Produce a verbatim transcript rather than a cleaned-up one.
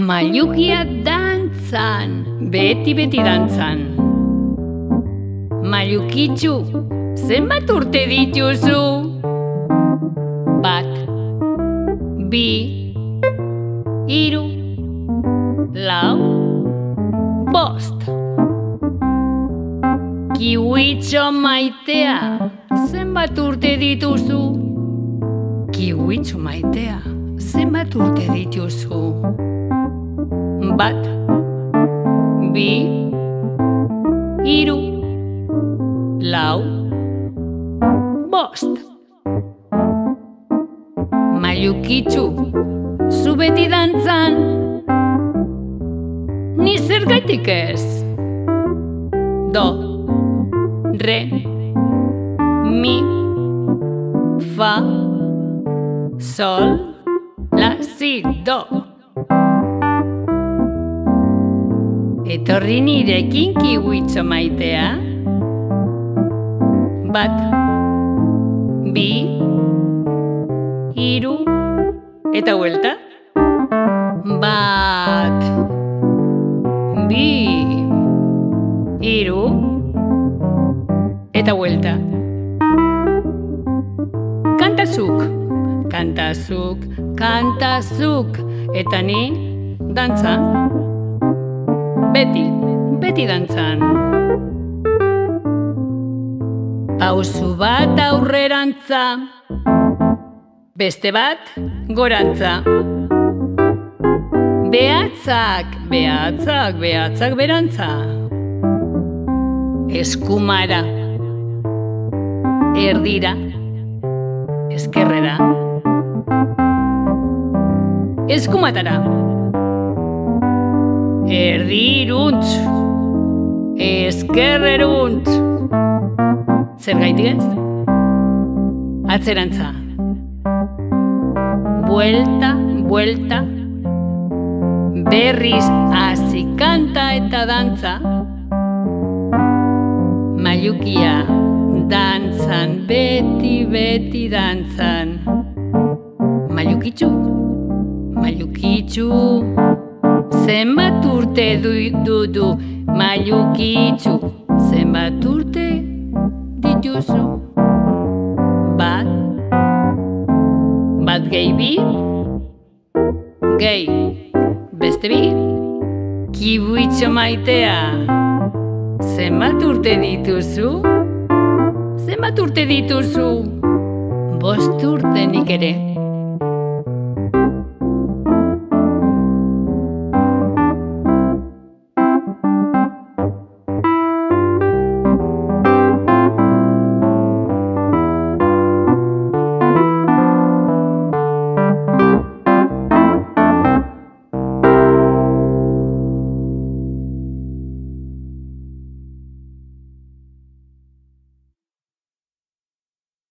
Mailukia dantzan, beti-beti dantzan. Mailukitxu, zenbat urte dituzu? Bat, bi, hiru, lau, bost. Kiwitxo maitea, zenbat urte dituzu? Kiwitxo maitea, zenbat urte dituzu? Bat, bi, hiru, lau, bost. Mailukitxu, zu beti dantzan, ni zergatik ez? Do, re, mi, fa, sol, la, si, do. Etorri nirekin kiwitxo maitea. Bat, bi, hiru, eta huelta. Bat, bi, hiru, eta huelta. Kantazuk, kantazuk, kantazuk, eta ni dantza. Beti, beti dantzan. Pausu bat aurrerantza, beste bat gorantza. Behatzak, behatzak, behatzak berantza. Eskumara, erdira, eskerrera. Eskumatara. Erdiruntz, eskerreruntz. Zergaitik ez? Atzerantza. Buelta, buelta. Berriz hasi kanta eta dantza. Mailukia dantzan, beti, beti dantzan. Mailukitxu, mailukitxu. Zenbat urte du-du-du, mailukitxu, zenbat urte dituzu? Bat, bat gehi bi, gehi, beste bi, kiwitxo maitea, zenbat urte dituzu? Zenbat urte dituzu? Bost urte nik ere.